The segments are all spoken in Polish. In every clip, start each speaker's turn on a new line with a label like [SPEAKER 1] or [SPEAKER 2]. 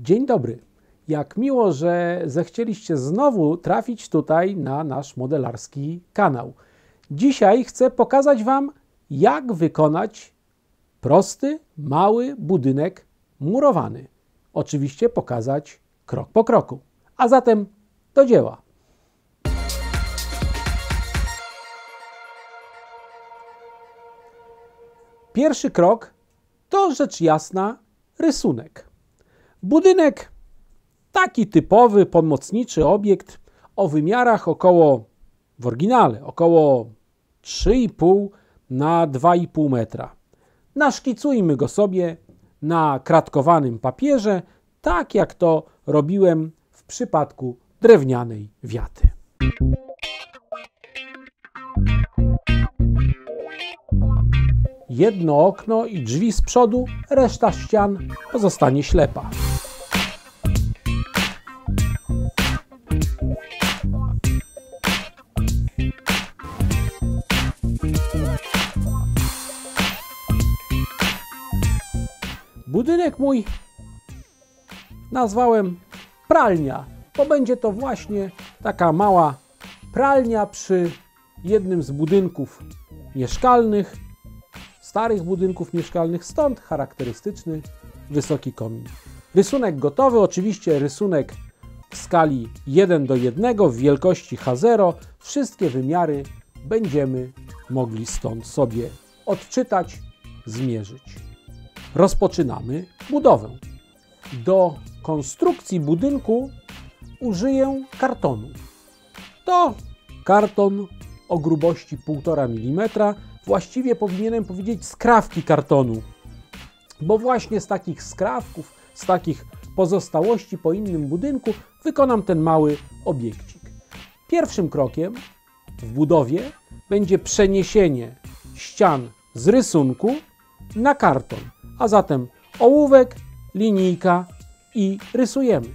[SPEAKER 1] Dzień dobry. Jak miło, że zechcieliście znowu trafić tutaj na nasz modelarski kanał. Dzisiaj chcę pokazać Wam, jak wykonać prosty, mały budynek murowany. Oczywiście pokazać krok po kroku. A zatem do dzieła. Pierwszy krok to rzecz jasna rysunek. Budynek, taki typowy, pomocniczy obiekt o wymiarach w oryginale około 3,5 na 2,5 metra. Naszkicujmy go sobie na kratkowanym papierze, tak jak to robiłem w przypadku drewnianej wiaty. Jedno okno i drzwi z przodu, reszta ścian pozostanie ślepa. Budynek mój nazwałem pralnia, bo będzie to właśnie taka mała pralnia przy jednym z budynków mieszkalnych, starych budynków mieszkalnych, stąd charakterystyczny wysoki komin. Rysunek gotowy, oczywiście rysunek w skali 1:1 w wielkości H0. Wszystkie wymiary będziemy mogli stąd sobie odczytać, zmierzyć. Rozpoczynamy budowę. Do konstrukcji budynku użyję kartonu. To karton o grubości 1,5 mm. Właściwie powinienem powiedzieć skrawki kartonu, bo właśnie z takich skrawków, z takich pozostałości po innym budynku wykonam ten mały obiekcik. Pierwszym krokiem w budowie będzie przeniesienie ścian z rysunku na karton, a zatem ołówek, linijka i rysujemy.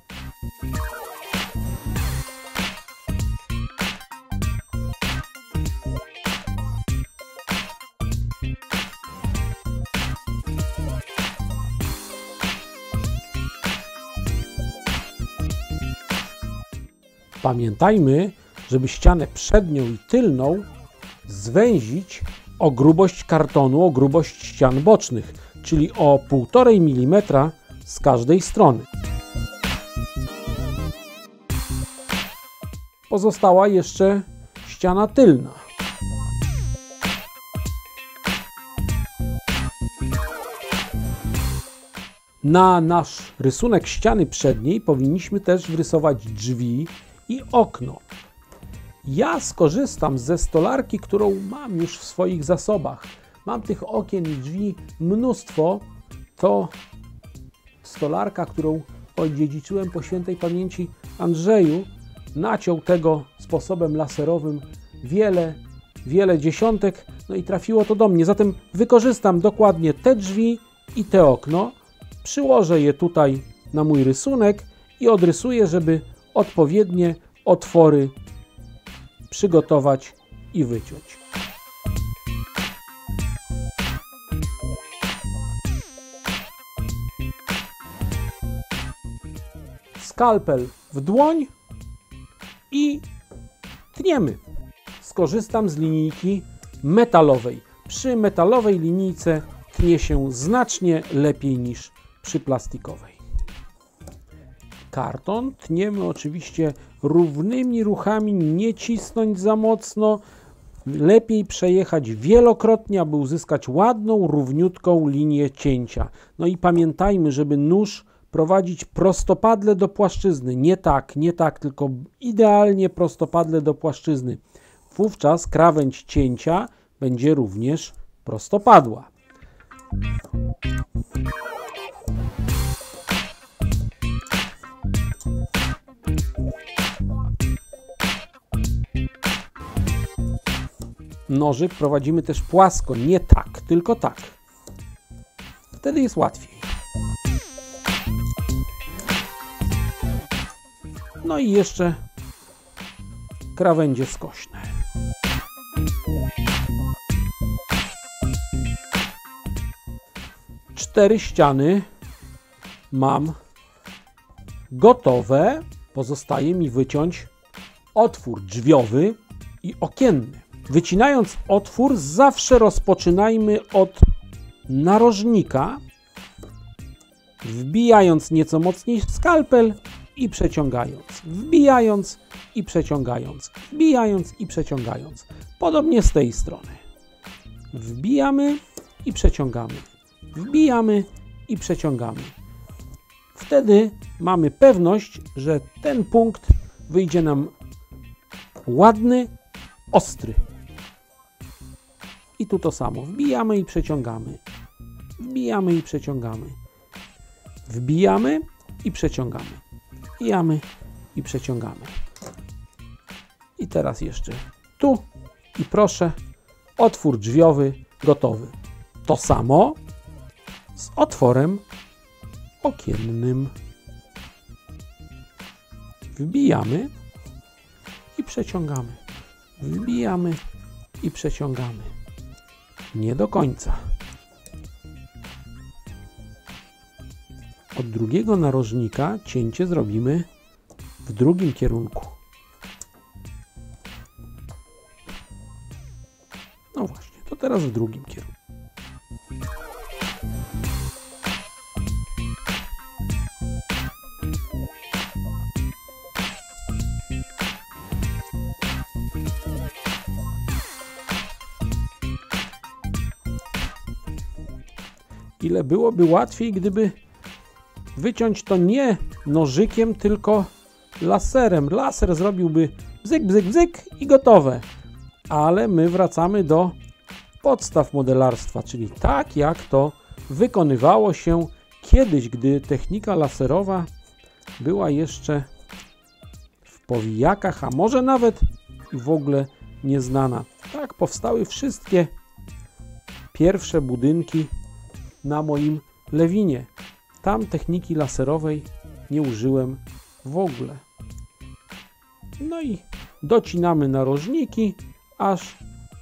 [SPEAKER 1] Pamiętajmy, żeby ścianę przednią i tylną zwęzić o grubość kartonu, o grubość ścian bocznych, czyli o 1,5 mm z każdej strony. Pozostała jeszcze ściana tylna. Na nasz rysunek ściany przedniej powinniśmy też wrysować drzwi i okno. Ja skorzystam ze stolarki, którą mam już w swoich zasobach. Mam tych okien i drzwi mnóstwo. To stolarka, którą odziedziczyłem po świętej pamięci Andrzeju. Naciął tego sposobem laserowym wiele dziesiątek, no i trafiło to do mnie. Zatem wykorzystam dokładnie te drzwi i te okno. Przyłożę je tutaj na mój rysunek i odrysuję, żeby odpowiednie otwory przygotować i wyciąć. Skalpel w dłoń i tniemy. Skorzystam z linijki metalowej. Przy metalowej linijce tnie się znacznie lepiej niż przy plastikowej. Karton tniemy oczywiście równymi ruchami, nie cisnąć za mocno. Lepiej przejechać wielokrotnie, aby uzyskać ładną, równiutką linię cięcia. No i pamiętajmy, żeby nóż prowadzić prostopadle do płaszczyzny. Nie tak, tylko idealnie prostopadle do płaszczyzny. Wówczas krawędź cięcia będzie również prostopadła. Nożyk prowadzimy też płasko, nie tak, tylko tak. Wtedy jest łatwiej. No i jeszcze krawędzie skośne. Cztery ściany mam gotowe, pozostaje mi wyciąć otwór drzwiowy i okienny. Wycinając otwór, zawsze rozpoczynajmy od narożnika, wbijając nieco mocniej skalpel i przeciągając, wbijając i przeciągając, wbijając i przeciągając. Podobnie z tej strony. Wbijamy i przeciągamy, wbijamy i przeciągamy. Wtedy mamy pewność, że ten punkt wyjdzie nam ładny, ostry. I tu to samo. Wbijamy i przeciągamy. Wbijamy i przeciągamy. Wbijamy i przeciągamy. Wbijamy i przeciągamy. I teraz jeszcze tu. I proszę, otwór drzwiowy gotowy. To samo z otworem okiennym. Wbijamy i przeciągamy. Wbijamy i przeciągamy. Nie do końca. Od drugiego narożnika cięcie zrobimy w drugim kierunku. No właśnie, to teraz w drugim kierunku. Ile byłoby łatwiej, gdyby wyciąć to nie nożykiem, tylko laserem. Laser zrobiłby bzyk, bzyk, bzyk i gotowe. Ale my wracamy do podstaw modelarstwa, czyli tak jak to wykonywało się kiedyś, gdy technika laserowa była jeszcze w powijakach, a może nawet i w ogóle nieznana. Tak powstały wszystkie pierwsze budynki na moim Lewinie. Tam techniki laserowej nie użyłem w ogóle. No i docinamy narożniki, aż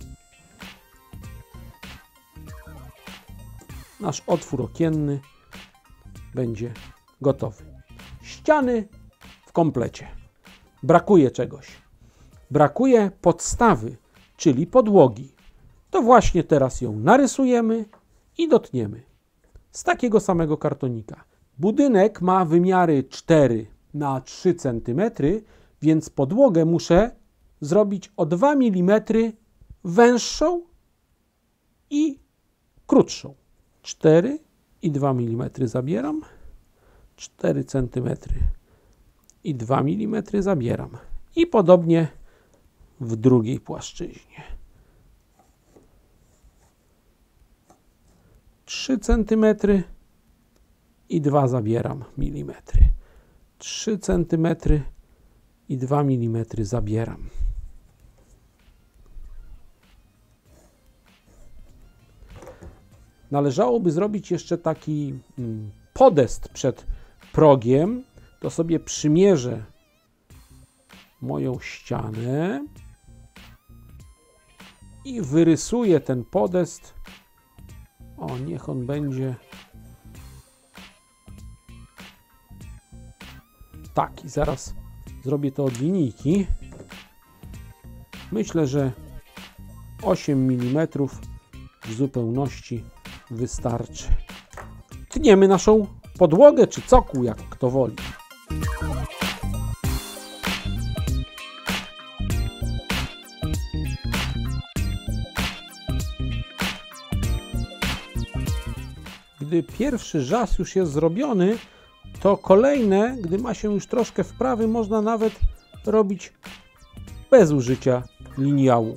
[SPEAKER 1] nasz otwór okienny będzie gotowy. Ściany w komplecie. Brakuje czegoś. Brakuje podstawy, czyli podłogi. To właśnie teraz ją narysujemy i dotniemy. Z takiego samego kartonika. Budynek ma wymiary 4 na 3 cm, więc podłogę muszę zrobić o 2 mm węższą i krótszą. 4 i 2 mm zabieram. 4 cm i 2 mm zabieram. I podobnie w drugiej płaszczyźnie. 3 cm i 2 zabieram milimetry. 3 cm i 2 mm zabieram. Należałoby zrobić jeszcze taki podest przed progiem. To sobie przymierzę moją ścianę i wyrysuję ten podest. O, niech on będzie taki. Zaraz zrobię to od linijki. Myślę, że 8 mm w zupełności wystarczy. Tniemy naszą podłogę czy cokół, jak kto woli. Gdy pierwszy rzaz już jest zrobiony, to kolejne, gdy ma się już troszkę wprawy, można nawet robić bez użycia liniału.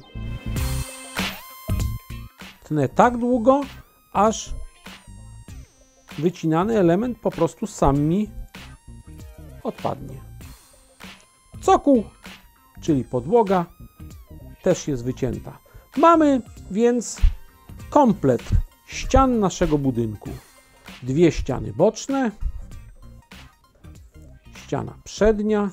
[SPEAKER 1] Tnę tak długo, aż wycinany element po prostu sam mi odpadnie. Cokół, czyli podłoga, też jest wycięta. Mamy więc komplet ścian naszego budynku. 2 ściany boczne, ściana przednia,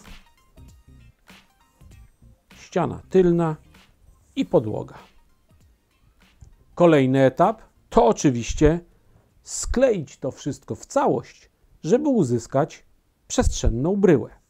[SPEAKER 1] ściana tylna i podłoga. Kolejny etap to oczywiście skleić to wszystko w całość, żeby uzyskać przestrzenną bryłę.